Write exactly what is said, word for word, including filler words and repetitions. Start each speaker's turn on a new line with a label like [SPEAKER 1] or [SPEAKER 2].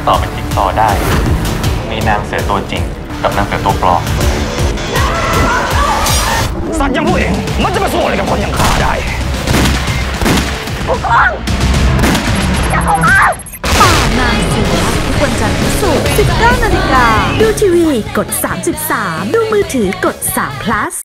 [SPEAKER 1] ต่อเป็นจิ๊กซอว์ได้มีนางเสือตัวจริงกับนางเสือตัวปลอม
[SPEAKER 2] สัตว์อย่างพวกเองมันจะมาสู้อะไรกับคนอย่างข้าได้
[SPEAKER 3] ผู้กองอย่าเข้ามาป่านางเสือทุกวันจันทร์ถึงศุกร์ สิบเก้านาฬิกาดูทีวีกดสามสิบสามดูมือถือกดสาม plus